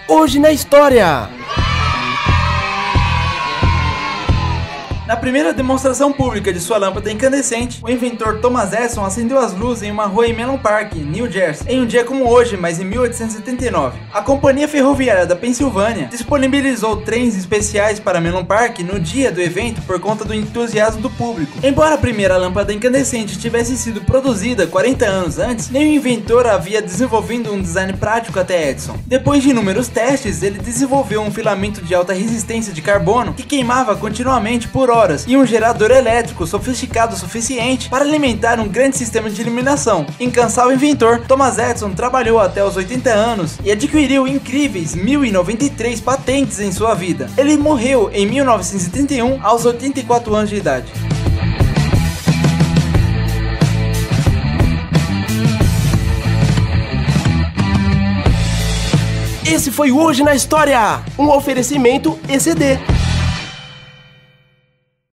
Hoje na história. Na primeira demonstração pública de sua lâmpada incandescente, o inventor Thomas Edison acendeu as luzes em uma rua em Menlo Park, New Jersey, em um dia como hoje, mas em 1879. A Companhia Ferroviária da Pensilvânia disponibilizou trens especiais para Menlo Park no dia do evento por conta do entusiasmo do público. Embora a primeira lâmpada incandescente tivesse sido produzida 40 anos antes, nenhum inventor havia desenvolvido um design prático até Edison. Depois de inúmeros testes, ele desenvolveu um filamento de alta resistência de carbono que queimava continuamente por horas e um gerador elétrico sofisticado o suficiente para alimentar um grande sistema de iluminação. Incansável inventor, Thomas Edison trabalhou até os 80 anos e adquiriu incríveis 1093 patentes em sua vida. Ele morreu em 1931 aos 84 anos de idade. Esse foi o Hoje na História, um oferecimento ECD.